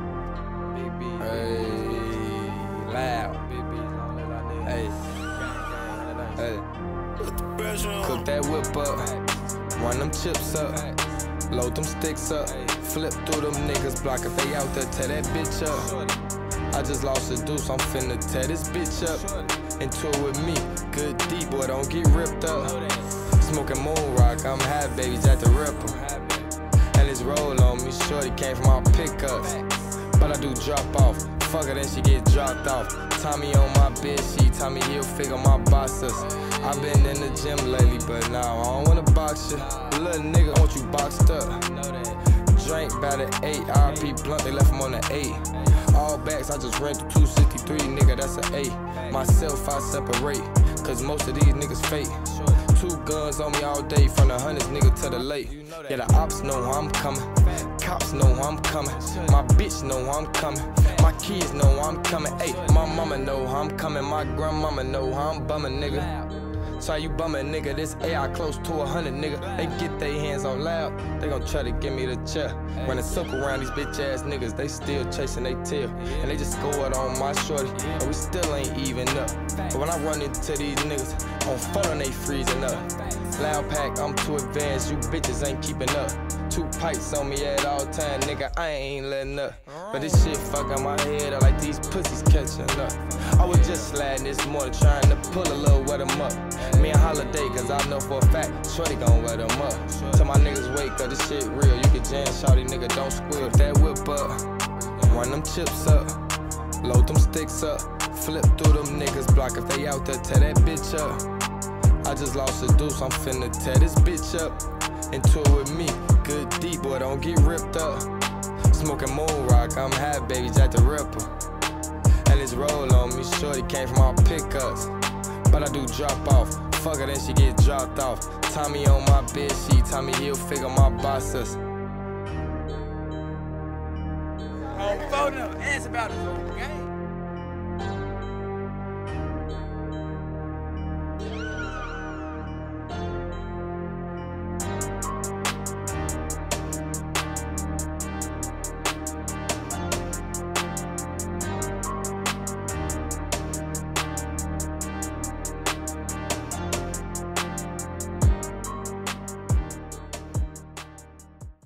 Big B. Hey, loud. Big B. Hey, hey. Cook that whip up, run them chips up, load them sticks up, flip through them niggas block if they out there, tear that bitch up. I just lost a deuce, I'm finna tear this bitch up. Into it with me, good deep, boy, don't get ripped up. Smoking moon rock, I'm high, baby, Jack the Ripper. And this roll on me, shorty came from my pickups. But I do drop off, fuck her then she get dropped off. Tommy on my bed sheet, Tommy he'll figure my bosses. I been in the gym lately, but now I don't wanna box you. Little nigga, want you boxed up. Drink by the 8, RP blunt, they left him on the 8. All backs, I just ran through 263, nigga, that's an 8. Myself, I separate, cause most of these niggas fake. 2 guns on me all day, from the hundreds, nigga, to the lake. Yeah, the ops know I'm coming, cops know I'm coming, my bitch know I'm coming, my kids know I'm coming, ayy, my mama know I'm coming, my grandmama know I'm bumming, nigga. So you bumming, nigga, this AI close to 100, nigga. They get their hands on loud, they gon' try to give me the chair. Running circle around these bitch ass niggas, they still chasing they tail. And they just scored on my shorty, and we still ain't even up. But when I run into these niggas, on phone they freezing up. Loud pack, I'm too advanced, you bitches ain't keeping up. 2 pipes on me at all time, nigga, I ain't letting up. But this shit fucking my head up like these pussies catching up. I was just sliding this morning trying to pull a little wet 'em up. Me and Holiday, cause I know for a fact, shorty gon' wet 'em up. Tell my niggas wake up, this shit real, you can jam, shawty, nigga, don't squeal. That whip up, run them chips up, load them sticks up, flip through them niggas block if they out there, tear that bitch up. I just lost a deuce, I'm finna tear this bitch up. Into it with me, good deep, boy, don't get ripped up. Smoking moon rock, I'm high, baby, Jack the Ripper. And this roll on me, shorty came from my pickups. But I do drop off, fuck her then she get dropped off. Tommy on my bed sheet, Tommy he'll figure my bosses. On phone up, ask about it, okay?